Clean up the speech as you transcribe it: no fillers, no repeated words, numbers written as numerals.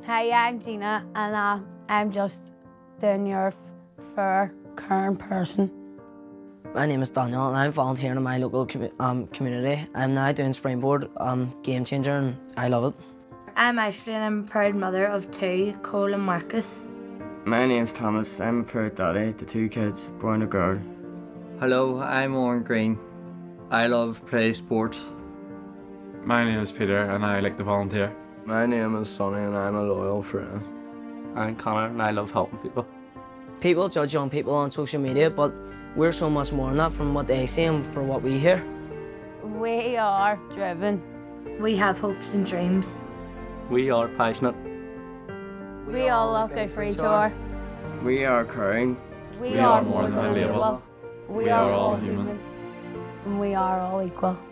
Hi, I'm Gina, and I'm just doing your for current person. My name is Daniel, and I'm volunteering in my local community. I'm now doing Springboard, Gamechanger, and I love it. I'm Ashley, and I'm a proud mother of two, Cole and Marcus. My name's Thomas. I'm a proud daddy to two kids, boy and a girl. Hello, I'm Owen Green. I love play sports. My name is Peter, and I like to volunteer. My name is Sonny, and I'm a loyal friend. I'm Connor, and I love helping people. People judge young people on social media, but we're so much more than that from what they see and for what we hear. We are driven. We have hopes and dreams. We are passionate. We all look out for each other. We are caring. We are more than a label. We are all human. And we are all equal.